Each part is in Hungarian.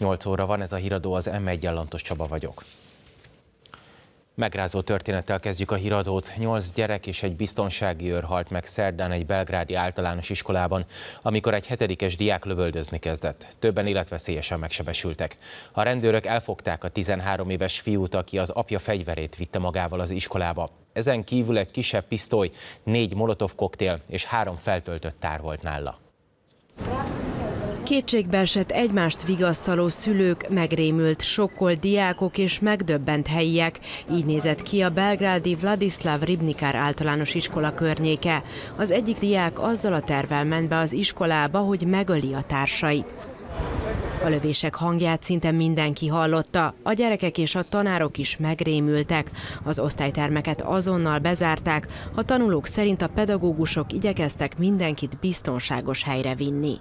8 óra van, ez a híradó, az M1-en, Lantos Csaba vagyok. Megrázó történettel kezdjük a híradót. 8 gyerek és egy biztonsági őr halt meg szerdán egy belgrádi általános iskolában, amikor egy 7-es diák lövöldözni kezdett. Többen életveszélyesen megsebesültek. A rendőrök elfogták a 13 éves fiút, aki az apja fegyverét vitte magával az iskolába. Ezen kívül egy kisebb pisztoly, 4 molotov koktél és 3 feltöltött tár volt nála. Kétségbeesett, egymást vigasztaló szülők, megrémült, sokkolt diákok és megdöbbent helyiek. Így nézett ki a belgrádi Vladislav Ribnikár általános iskola környéke. Az egyik diák azzal a tervvel ment be az iskolába, hogy megöli a társait. A lövések hangját szinte mindenki hallotta, a gyerekek és a tanárok is megrémültek. Az osztálytermeket azonnal bezárták, a tanulók szerint a pedagógusok igyekeztek mindenkit biztonságos helyre vinni.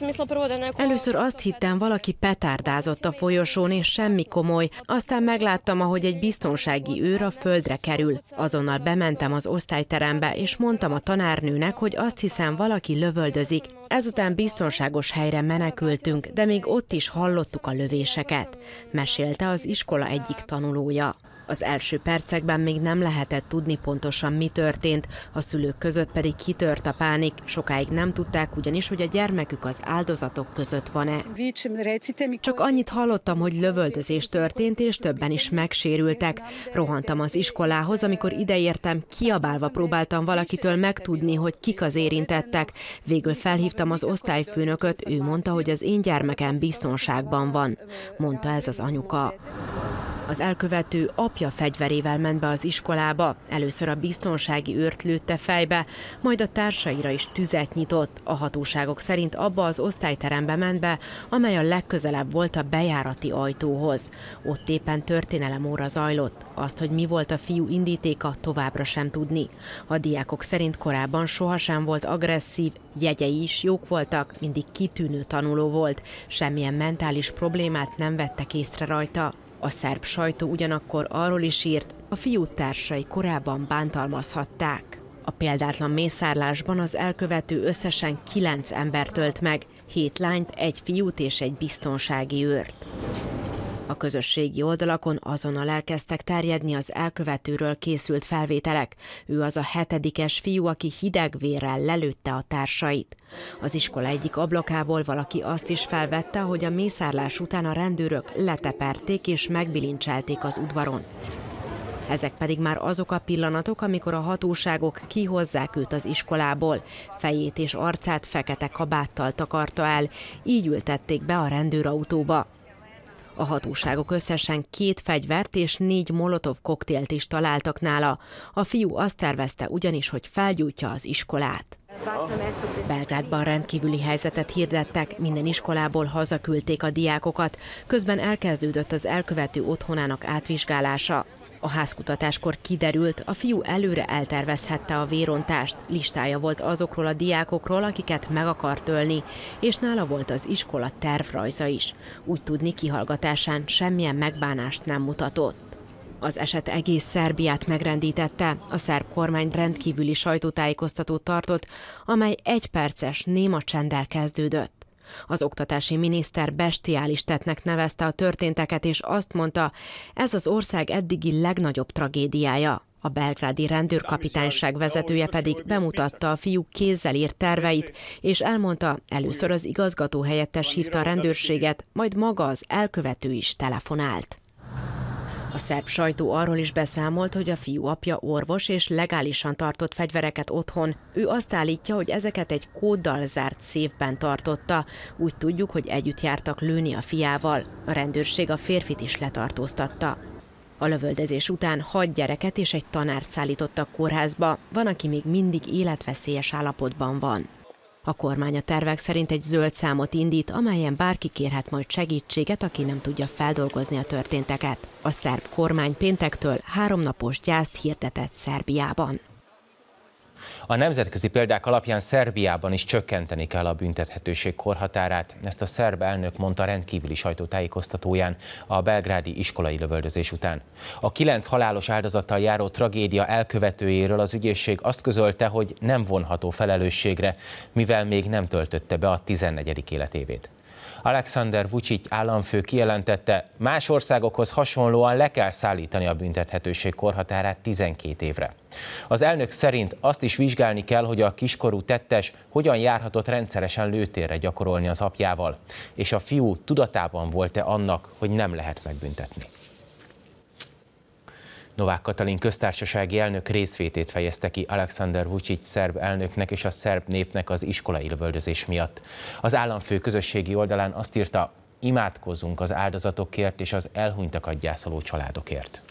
Először azt hittem, valaki petárdázott a folyosón, és semmi komoly. Aztán megláttam, ahogy egy biztonsági őr a földre kerül. Azonnal bementem az osztályterembe, és mondtam a tanárnőnek, hogy azt hiszem, valaki lövöldözik. Ezután biztonságos helyre menekültünk, de még ott is hallottuk a lövéseket, mesélte az iskola egyik tanulója. Az első percekben még nem lehetett tudni pontosan, mi történt, a szülők között pedig kitört a pánik. Sokáig nem tudták ugyanis, hogy a gyermekük az áldozatok között van-e. Csak annyit hallottam, hogy lövöldözés történt, és többen is megsérültek. Rohantam az iskolához, amikor ideértem, kiabálva próbáltam valakitől megtudni, hogy kik az érintettek. Végül felhívtam az osztályfőnököt, ő mondta, hogy az én gyermekem biztonságban van, mondta ez az anyuka. Az elkövető apja fegyverével ment be az iskolába, először a biztonsági őrt lőtte fejbe, majd a társaira is tüzet nyitott. A hatóságok szerint abba az osztályterembe ment be, amely a legközelebb volt a bejárati ajtóhoz. Ott éppen történelemóra zajlott. Azt, hogy mi volt a fiú indítéka, továbbra sem tudni. A diákok szerint korábban sohasem volt agresszív, jegyei is jók voltak, mindig kitűnő tanuló volt, semmilyen mentális problémát nem vettek észre rajta. A szerb sajtó ugyanakkor arról is írt, a fiú társai korábban bántalmazhatták. A példátlan mészárlásban az elkövető összesen 9 embert ölt meg, 7 lányt, 1 fiút és egy biztonsági őrt. A közösségi oldalakon azonnal elkezdtek terjedni az elkövetőről készült felvételek. Ő az a 7-es fiú, aki hidegvérrel lelőtte a társait. Az iskola egyik ablakából valaki azt is felvette, hogy a mészárlás után a rendőrök leteperték és megbilincselték az udvaron. Ezek pedig már azok a pillanatok, amikor a hatóságok kihozzák őt az iskolából. Fejét és arcát fekete kabáttal takarta el, így ültették be a rendőrautóba. A hatóságok összesen 2 fegyvert és 4 molotov koktélt is találtak nála. A fiú azt tervezte ugyanis, hogy felgyújtja az iskolát. Belgrádban rendkívüli helyzetet hirdettek, minden iskolából hazaküldték a diákokat, közben elkezdődött az elkövető otthonának átvizsgálása. A házkutatáskor kiderült, a fiú előre eltervezhette a vérontást, listája volt azokról a diákokról, akiket meg akart ölni, és nála volt az iskola tervrajza is. Úgy tudni, kihallgatásán semmilyen megbánást nem mutatott. Az eset egész Szerbiát megrendítette, a szerb kormány rendkívüli sajtótájékoztatót tartott, amely 1 perces néma csenddel kezdődött. Az oktatási miniszter bestiális tettnek nevezte a történteket, és azt mondta, ez az ország eddigi legnagyobb tragédiája. A belgrádi rendőrkapitányság vezetője pedig bemutatta a fiú kézzel írt terveit, és elmondta, először az igazgató helyettes hívta a rendőrséget, majd maga az elkövető is telefonált. A szerb sajtó arról is beszámolt, hogy a fiú apja orvos és legálisan tartott fegyvereket otthon. Ő azt állítja, hogy ezeket egy kóddal zárt széfben tartotta. Úgy tudjuk, hogy együtt jártak lőni a fiával. A rendőrség a férfit is letartóztatta. A lövöldözés után 6 gyereket és egy tanárt szállítottak kórházba. Van, aki még mindig életveszélyes állapotban van. A kormány a tervek szerint egy zöld számot indít, amelyen bárki kérhet majd segítséget, aki nem tudja feldolgozni a történteket. A szerb kormány péntektől 3 napos gyászt hirdetett Szerbiában. A nemzetközi példák alapján Szerbiában is csökkenteni kell a büntethetőség korhatárát. Ezt a szerb elnök mondta rendkívüli sajtótájékoztatóján a belgrádi iskolai lövöldözés után. A 9 halálos áldozattal járó tragédia elkövetőjéről az ügyészség azt közölte, hogy nem vonható felelősségre, mivel még nem töltötte be a 14. életévét. Alexander Vučić államfő kijelentette, más országokhoz hasonlóan le kell szállítani a büntethetőség korhatárát 12 évre. Az elnök szerint azt is vizsgálni kell, hogy a kiskorú tettes hogyan járhatott rendszeresen lőtérre gyakorolni az apjával, és a fiú tudatában volt-e annak, hogy nem lehet megbüntetni. Novák Katalin köztársasági elnök részvétét fejezte ki Alexander Vučić szerb elnöknek és a szerb népnek az iskolai lövöldözés miatt. Az államfő közösségi oldalán azt írta, imádkozzunk az áldozatokért és az elhunytakat gyászoló családokért.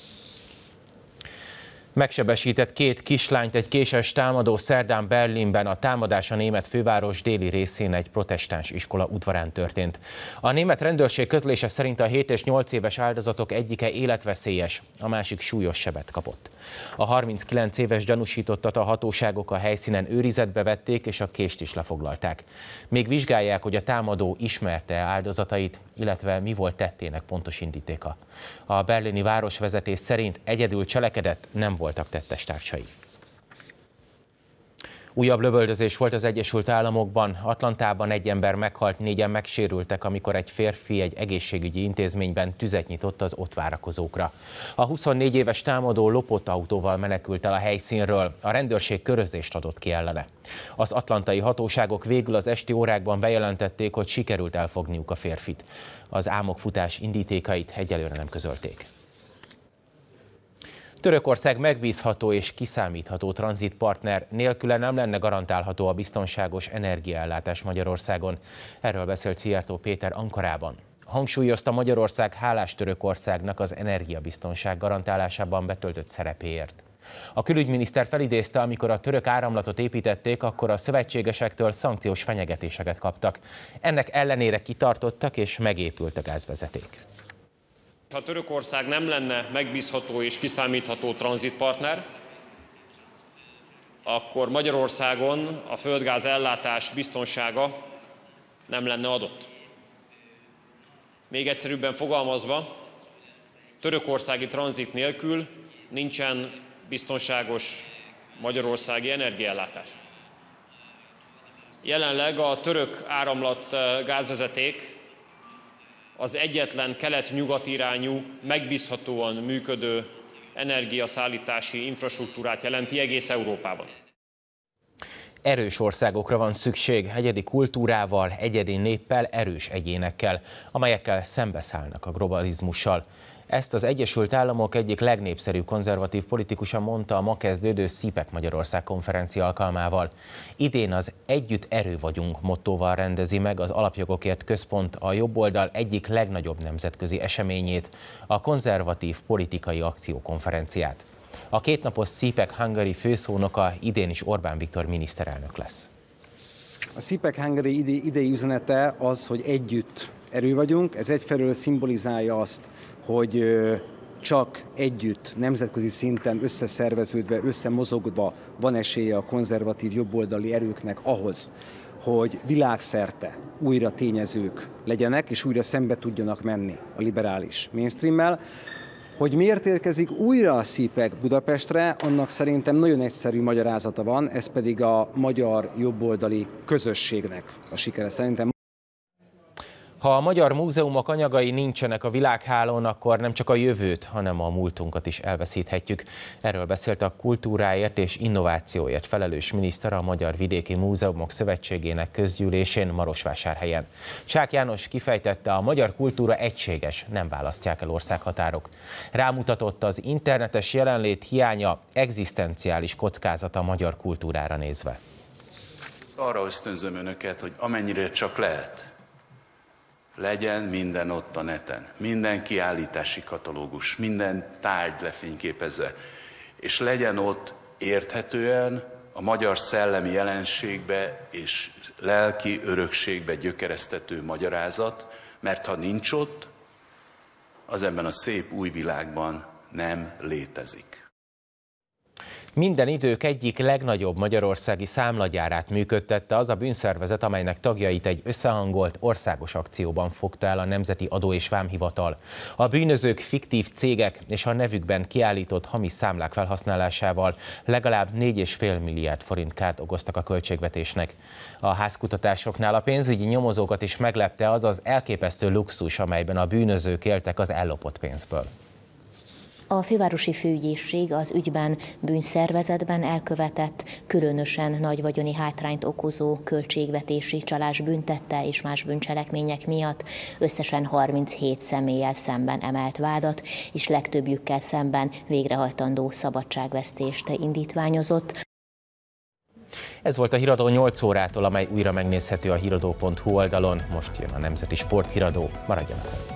Megsebesített 2 kislányt egy késes támadó szerdán Berlinben. A támadás a német főváros déli részén egy protestáns iskola udvarán történt. A német rendőrség közlése szerint a 7 és 8 éves áldozatok egyike életveszélyes, a másik súlyos sebet kapott. A 39 éves gyanúsítottat a hatóságok a helyszínen őrizetbe vették, és a kést is lefoglalták. Még vizsgálják, hogy a támadó ismerte áldozatait, illetve mi volt tettének pontos indítéka. A berlini városvezetés szerint egyedül cselekedett, nem voltak tettestársai. Újabb lövöldözés volt az Egyesült Államokban. Atlantában egy ember meghalt, 4-en megsérültek, amikor egy férfi egy egészségügyi intézményben tüzet nyitott az ott várakozókra. A 24 éves támadó lopott autóval menekült el a helyszínről. A rendőrség körözést adott ki ellene. Az atlantai hatóságok végül az esti órákban bejelentették, hogy sikerült elfogniuk a férfit. Az álmokfutás indítékait egyelőre nem közölték. Törökország megbízható és kiszámítható tranzitpartner, nélküle nem lenne garantálható a biztonságos energiaellátás Magyarországon. Erről beszélt Szijjártó Péter Ankarában. Hangsúlyozta, Magyarország hálás Törökországnak az energiabiztonság garantálásában betöltött szerepéért. A külügyminiszter felidézte, amikor a török áramlatot építették, akkor a szövetségesektől szankciós fenyegetéseket kaptak. Ennek ellenére kitartottak és megépült a gázvezeték. Ha Törökország nem lenne megbízható és kiszámítható tranzitpartner, akkor Magyarországon a földgáz ellátás biztonsága nem lenne adott. Még egyszerűbben fogalmazva, törökországi tranzit nélkül nincsen biztonságos magyarországi energiaellátás. Jelenleg a török áramlat gázvezeték az egyetlen kelet-nyugat irányú, megbízhatóan működő energiaszállítási infrastruktúrát jelenti egész Európában. Erős országokra van szükség, egyedi kultúrával, egyedi néppel, erős egyénekkel, amelyekkel szembeszállnak a globalizmussal. Ezt az Egyesült Államok egyik legnépszerűbb konzervatív politikusa mondta a ma kezdődő CPEC Magyarország konferencia alkalmával. Idén az Együtt erő vagyunk mottóval rendezi meg az Alapjogokért Központ a jobboldal egyik legnagyobb nemzetközi eseményét, a konzervatív politikai akciókonferenciát. A kétnapos CPEC Hungary főszónoka idén is Orbán Viktor miniszterelnök lesz. A CPEC Hungary idei üzenete az, hogy együtt erő vagyunk. Ez egyfelől szimbolizálja azt, hogy csak együtt, nemzetközi szinten összeszerveződve, összemozogva van esélye a konzervatív jobboldali erőknek ahhoz, hogy világszerte újra tényezők legyenek, és újra szembe tudjanak menni a liberális mainstreammel. Hogy miért érkezik újra a CPEC Budapestre, annak szerintem nagyon egyszerű magyarázata van, ez pedig a magyar jobboldali közösségnek a sikere szerintem. Ha a magyar múzeumok anyagai nincsenek a világhálón, akkor nem csak a jövőt, hanem a múltunkat is elveszíthetjük. Erről beszélt a kultúráért és innovációért felelős miniszter a Magyar Vidéki Múzeumok Szövetségének közgyűlésén Marosvásárhelyen. Csák János kifejtette, a magyar kultúra egységes, nem választják el országhatárok. Rámutatott, az internetes jelenlét hiánya egzisztenciális kockázata a magyar kultúrára nézve. Arra ösztönzöm önöket, hogy amennyire csak lehet, legyen minden ott a neten, minden kiállítási katalógus, minden tárgy lefényképezve, és legyen ott érthetően a magyar szellemi jelenségbe és lelki örökségbe gyökeresztető magyarázat, mert ha nincs ott, az ebben a szép új világban nem létezik. Minden idők egyik legnagyobb magyarországi számlagyárát működtette az a bűnszervezet, amelynek tagjait egy összehangolt országos akcióban fogta el a Nemzeti Adó és Vámhivatal. A bűnözők fiktív cégek és a nevükben kiállított hamis számlák felhasználásával legalább 4,5 milliárd forint kárt okoztak a költségvetésnek. A házkutatásoknál a pénzügyi nyomozókat is meglepte az az elképesztő luxus, amelyben a bűnözők éltek az ellopott pénzből. A fővárosi főügyészség az ügyben bűnszervezetben elkövetett, különösen nagy vagyoni hátrányt okozó költségvetési csalás büntette és más bűncselekmények miatt összesen 37 személlyel szemben emelt vádat, és legtöbbjükkel szemben végrehajtandó szabadságvesztést indítványozott. Ez volt a Híradó 8 órától, amely újra megnézhető a hiradó.hu oldalon. Most jön a Nemzeti Sporthíradó. Maradjanak!